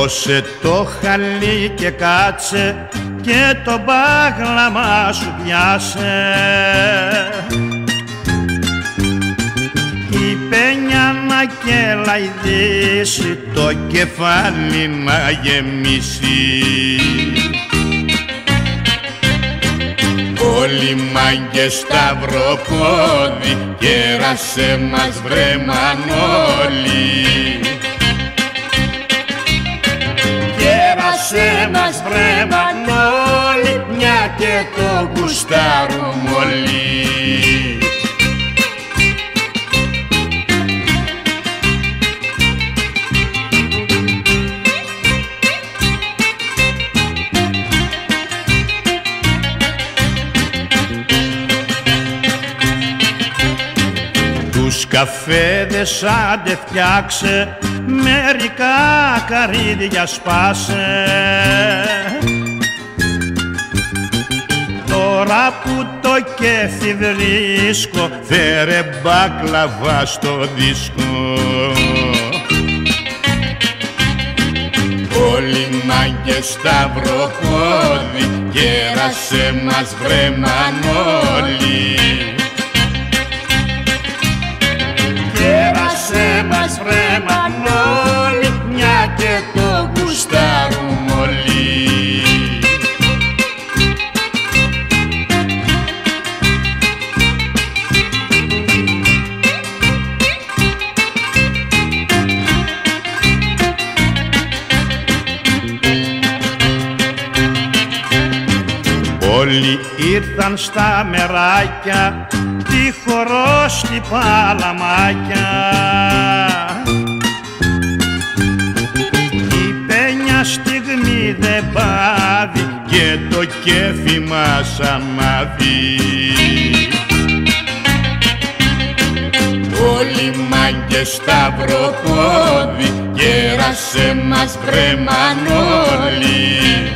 Δώσε το χαλί και κάτσε και το μπάγλαμα σου πιάσε. Η πένια να κελαϊδίσει, το κεφάλι να γεμίσει. Όλοι μάγκες σταυροπόδι, κέρασε μας βρε Μανώλη. Κέρασε μας βρε Μανώλη, μια και το γουστάρουμε όλοι. Τους καφέδες άντε φτιάξε, μερικά καρύδια σπάσε. Τώρα που το κέφι βρίσκω, φέρε μπάκλαβα στο δίσκο. Όλοι μάγκες σταυροπόδι, κέρασε μας βρε Μανώλη. Κέρασε μας βρε Μανώλη, μια και το γουστάρουμε όλοι. Όλοι ήρθαν στα μεράκια, τη χορό στη παλαμάκια. Η πένια στιγμή δεν πάβει και το κέφι μας ανάβει. Όλοι μάγκες σταυροπόδι, κέρασε μας βρε Μανώλη.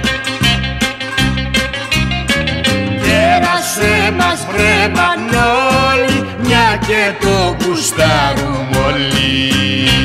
Κέρασε μας βρε Μανώλη, μια και το γουστάρουμε όλοι.